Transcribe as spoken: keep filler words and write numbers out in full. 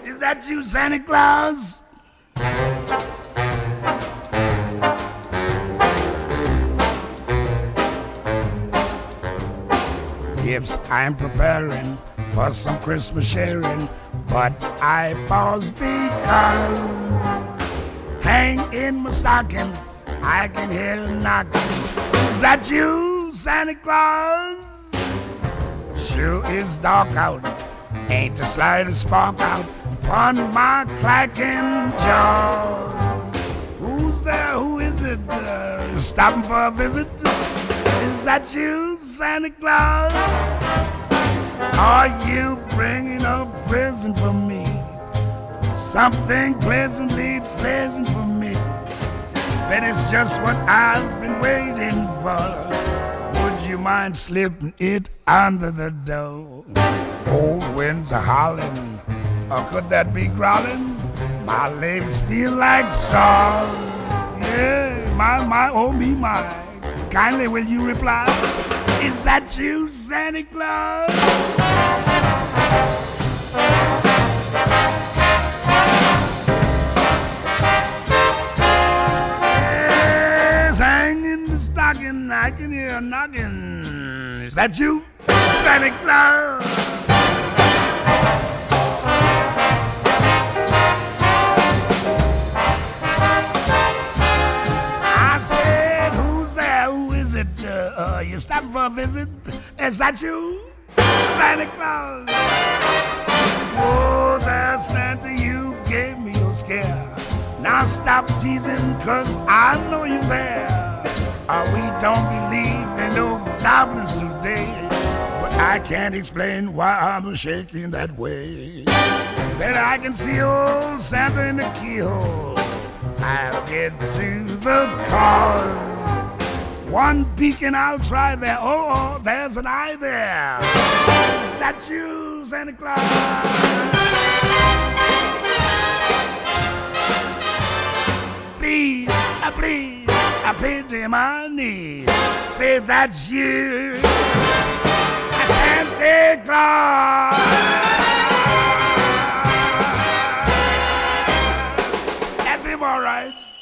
Is that you, Santa Claus? Gifts I'm preparing for some Christmas sharing, but I pause because hang in my stocking, I can hear a knocking. Is that you, Santa Claus? Sure is dark out, ain't the slightest spark out upon my clacking jaw. Who's there? Who is it? Uh, stopping for a visit? Is that you, Santa Claus? Are you bringing a present for me? Something pleasantly pleasant for me. That is just what I've been waiting for. Would you mind slipping it under the door? Old winds are howling, or could that be growling? My legs feel like straws. Yeah, my, my, oh me, my. Kindly will you reply? Is that you, Santa Claus? Yes, hang in the stocking, I can hear a knocking. Is that you, Santa Claus? Uh, uh, you stopping for a visit? Is that you, Santa Claus? Oh, there, Santa, you gave me your scare. Now stop teasing, cause I know you there. Uh, we don't believe in no goblins today, but I can't explain why I'm shaking that way. Better I can see old Santa in the keyhole. I'll get to the cause. One beacon I'll try there. Oh, oh, there's an eye there. Is that you, Santa Claus? Please, uh, please, I pity my knees. Say that's you, Santa Claus. That's him, all right.